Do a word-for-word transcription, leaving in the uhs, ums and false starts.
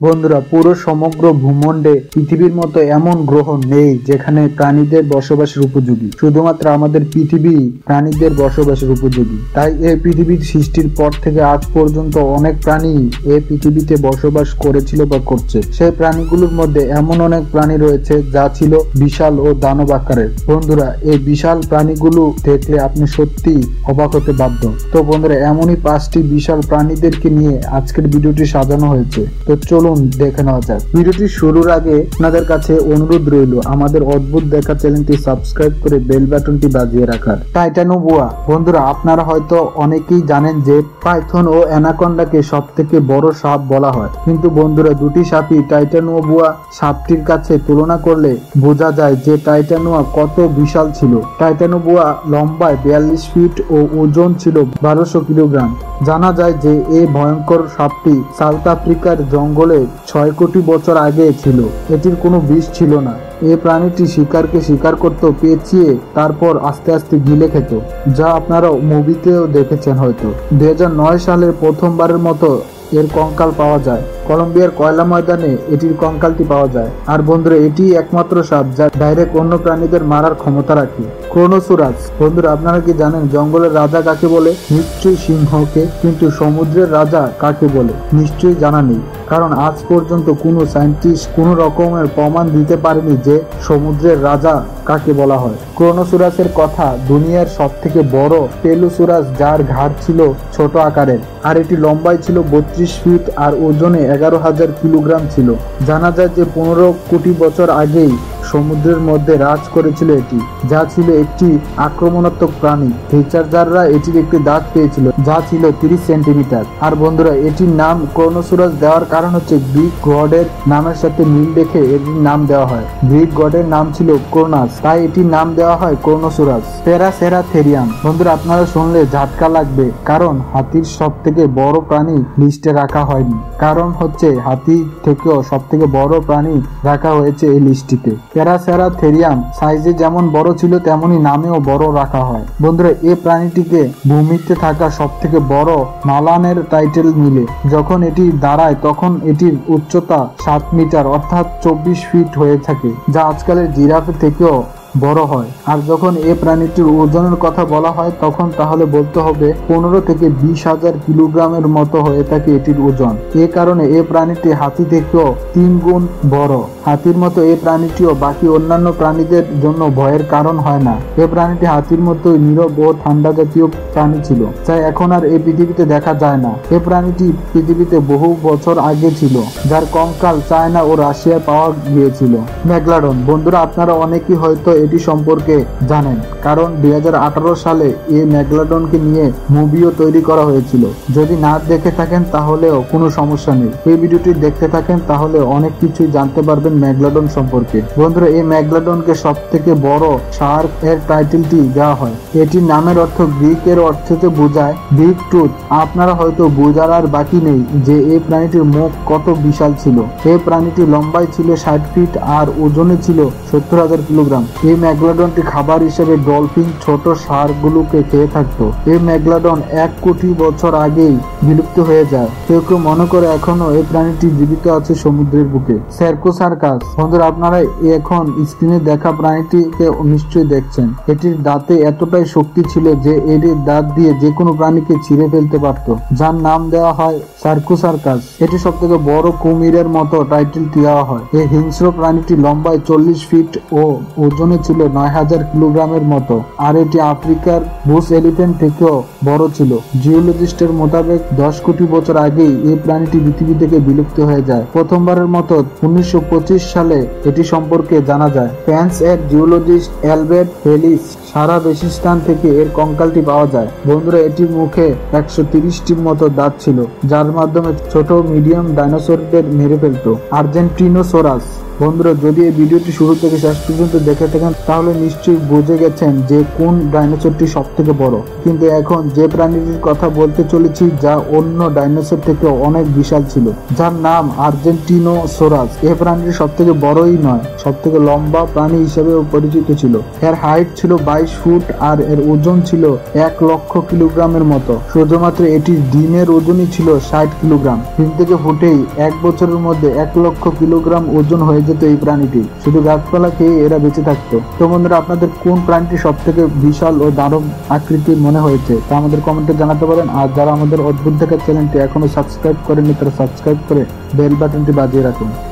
বন্ধুরা, পুরো সমগ্র ভূমণ্ডে পৃথিবীর মতো এমন গ্রহ নেই যেখানে প্রাণীদের বসবাসের উপযোগী। শুধুমাত্র আমাদের পৃথিবী প্রাণীদের বসবাসের উপযোগী। তাই এই পৃথিবীর সৃষ্টির পর থেকে আজ পর্যন্ত অনেক প্রাণী এই পৃথিবীতে বসবাস করেছিল বা করছে। সেই প্রাণীগুলোর মধ্যে এমন অনেক প্রাণী রয়েছে যা ছিল বিশাল ও দানব আকারের। বন্ধুরা, এই বিশাল প্রাণীগুলো দেখলে আপনি সত্যি অবাক হতে বাধ্য। তো বন্ধুরা, এমনই পাঁচটি বিশাল প্রাণীদেরকে নিয়ে আজকের ভিডিওটি সাজানো হয়েছে। তো চলুন দেখে নেওয়া যাক। ভিডিওটি শুরুর আগে আপনাদের কাছে অনুরোধ রইল আমাদের অদ্ভুত দেখা চ্যানেলটি সাবস্ক্রাইব করে বেল বাটনটি বাজিয়ে রাখার। টাইটানোবুয়া। বন্ধুরা, আপনারা হয়তো অনেকেই জানেন যে পাইথন ও অ্যানাকন্ডাকে সব থেকে বড় সাপ বলা হয়, কিন্তু বন্ধুরা দুটি সাপই টাইটানোবুয়া সাপটির কাছে তুলনা করলে বোঝা যায় যে টাইটানোয়া কত বিশাল ছিল। টাইটানোবুয়া লম্বায় বিয়াল্লিশ ফিট ও ওজন ছিল বারোশো কিলোগ্রাম। জানা যায় যে এই ভয়ঙ্কর সাপটি সাউথ আফ্রিকার জঙ্গলে ছয় কোটি বছর আগে ছিল। এটির কোনো বিষ ছিল না। এই প্রাণীটি শিকারকে শিকার করত, পেঁচিয়ে তারপর আস্তে আস্তে গিলে খেত, যা আপনারা মুভিতেও দেখেছেন হয়তো। দুই হাজার নয় সালের প্রথমবারের মতো এর কঙ্কাল পাওয়া যায়। কলম্বিয়ার কয়লা ময়দানে এটির কঙ্কালটি পাওয়া যায়। আর বন্ধুরা, এটি একমাত্র সাপ যা ডাইরেক্ট অন্য প্রাণীদের মারার ক্ষমতা রাখে। ক্রোনোসোরাস। বন্ধুরা, আপনারা কি জানেন জঙ্গলের রাজা কাকে বলে? নিশ্চয়ই সিংহকে। কিন্তু সমুদ্রের রাজা কাকে বলে? নিশ্চয়ই জানা নেই, কারণ আজ পর্যন্ত কোনো সায়েন্টিস্ট কোনো রকমের প্রমাণ দিতে পারেনি যে সমুদ্রের রাজা কাকে বলা হয়। ক্রোনোসোরাসের কথা, দুনিয়ার সব থেকে বড় পেলোসোরাস, যার ঘাড় ছিল ছোট আকারের, আর এটি লম্বায় ছিল বত্রিশ ফিট আর ওজনে এগারো হাজার কিলোগ্রাম ছিল। জানা যায় যে পনেরো কোটি বছর আগেই সমুদ্রের মধ্যে রাজ করেছিল এটি, যা ছিল একটি আক্রমণাত্মক প্রাণী। রিসার্চাররা এটির একটি দাঁত পেয়েছিল যা ছিল তিরিশ সেন্টিমিটার। আর বন্ধুরা, এটির নাম ক্রোনোসোরাস দেওয়ার কারণ হচ্ছে গ্রিক গডের নামের সাথে মিল রেখে এটির নাম দেওয়া হয়। গ্রিক গডের নাম ছিল ক্রোনাস, তাই এটির নাম দেওয়া হয় ক্রোনোসোরাস। প্যারাসেরাথেরিয়াম। বন্ধুরা, আপনারা শুনলে ঝাটকা লাগবে, কারণ হাতির সব থেকে বড় প্রাণী লিস্টে রাখা হয়নি। কারণ হচ্ছে হাতি থেকেও সব থেকে বড় প্রাণী রাখা হয়েছে এই লিস্টটিতে। প্যারাসেরাথেরিয়াম সাইজে যেমন বড় ছিল তেমনি নামেও বড় রাখা হয়। বন্ধুরা, এই প্রাণীটিকে ভূমিতে থাকা সব থেকে বড় মালানের টাইটেল মিলে। যখন এটি দাঁড়ায় তখন এটির উচ্চতা সাত মিটার অর্থাৎ চব্বিশ ফিট হয়ে থাকে, যা আজকালের জিরাফের থেকেও বড় হয়। আর যখন এই প্রাণীটির ওজনের কথা বলা হয় তখন তাহলে বলতে হবে পনেরো থেকে বিশ হাজার কিলোগ্রামের মতো হয়ে থাকে এটির ওজন। এ কারণে এই প্রাণীটি হাতি থেকেও তিন গুণ বড়। হাতির মতো এই প্রাণীটিও বাকি অন্যান্য প্রাণীদের জন্য ভয়ের কারণ হয় না। এই প্রাণীটি হাতির মতো নীরব ও ঠান্ডা জাতীয় প্রাণী ছিল, যা এখন আর এই পৃথিবীতে দেখা যায় না। এই প্রাণীটি পৃথিবীতে বহু বছর আগে ছিল, যার কঙ্কাল চায়না ও রাশিয়ায় পাওয়া গিয়েছিল। মেগালোডন। বন্ধুরা, আপনারা অনেকেই হয়তো এটি সম্পর্কে জানেন, কারণ দুই হাজার আঠারো সালে এই মেগালোডনকে নিয়ে মুভিও তৈরি করা হয়েছিল। যদি না দেখে থাকেন তাহলেও কোনো সমস্যা নেই, এই ভিডিওটি দেখতে থাকেন, তাহলে অনেক কিছুই জানতে পারবেন মেগালোডন সম্পর্কে। বন্ধুরা, এই মেগালোডনকে সব থেকে বড় শার্ক এর টাইটেলটি দেওয়া হয়। এটির নামের অর্থ গ্রিক এর অর্থতে বোঝায় বিগ টুথ। আপনারা হয়তো বোঝার আর বাকি নেই যে এই প্রাণীটির মুখ কত বিশাল ছিল। এই প্রাণীটি লম্বায় ছিল ষাট ফিট আর ওজনে ছিল সত্তর হাজার কিলোগ্রাম। এই মেগালোডনটি খাবার হিসেবে ডলফিন ছোট ষাঁড়গুলোকে খেয়ে থাকতো। এই মেগালোডন এক কোটি বছর আগেই বিলুপ্ত হয়ে যায়। কেউ কেউ মনে করে এখনো এই প্রাণীটি জীবিত আছে সমুদ্রের বুকে। স্যারকোসার্কাস। বন্ধুরা, আপনারা এখন স্ক্রিনে দেখা প্রাণীটিকে নিশ্চয়ই দেখছেন। এটির দাঁতে এতটাই শক্তি ছিল যে এটির দাঁত দিয়ে যে কোনো প্রাণীকে ছিঁড়ে ফেলতে পারত, যার নাম দেওয়া হয় স্যারকোসার্কাস। এটি সব থেকে বড় কুমিরের মতো টাইটেল দেওয়া হয়। এই হিংস্র প্রাণীটি লম্বায় চল্লিশ ফিট ও ওজনে ছিল নয় হাজার কিলোগ্রামের মতো, আর এটি আফ্রিকার বুশ এলিফ্যান্ট থেকেও বড় ছিল। জিওলজিস্টের মোতাবেক দশ কোটি বছর আগেই এই প্রাণীটি পৃথিবী থেকে বিলুপ্ত হয়ে যায়। প্রথমবারের মতো উনিশশো পঁচিশ সালে এটি সম্পর্কে জানা যায়। ফ্রান্স এর জিওলজিস্ট অ্যালবার্ট হেলিস সারা বেশিস্তান থেকে এর কঙ্কালটি পাওয়া যায়। বন্ধুরা, এটির মুখে একশো তিরিশটির মতো দাঁত ছিল, যার মাধ্যমে ছোট মিডিয়াম ডাইনোসরদের মেরে ফেলত। আর্জেন্টিনোসোরাস। বন্ধুরা, যদি এই ভিডিওটি শুরু থেকে শেষ পর্যন্ত দেখে থাকেন তাহলে নিশ্চয়ই বুঝে গেছেন যে কোন ডাইনোসরটি সব থেকে বড়। কিন্তু এখন যে প্রাণীটির কথা বলতে চলেছি যা অন্য ডাইনোসর থেকে অনেক বিশাল ছিল, যার নাম আর্জেন্টিনোসরাস। এই প্রাণীটি সব থেকে বড়ই নয়, সব থেকে লম্বা প্রাণী হিসেবে পরিচিত ছিল। এর হাইট ছিল বাইশ ফুট আর এর ওজন ছিল এক লক্ষ কিলোগ্রামের মতো। শুধুমাত্র এটির ডিমের ওজনই ছিল ষাট কিলোগ্রাম। ডিম থেকে ফুটেই এক বছরের মধ্যে এক লক্ষ কিলোগ্রাম ওজন হয়ে যেত এই প্রাণীটি। শুধু গাছপালা খেয়ে এরা বেঁচে থাকতো। তো বন্ধুরা, আপনাদের কোন প্রাণীটি সব থেকে বিশাল ও দারুণ আকৃতির মনে হয়েছে তা আমাদের কমেন্টে জানাতে পারেন। আর যারা আমাদের অদ্ভুত দেখার চ্যানেলটি এখনো সাবস্ক্রাইব করেনি তারা সাবস্ক্রাইব করে বেল বাটনটি বাজিয়ে রাখুন।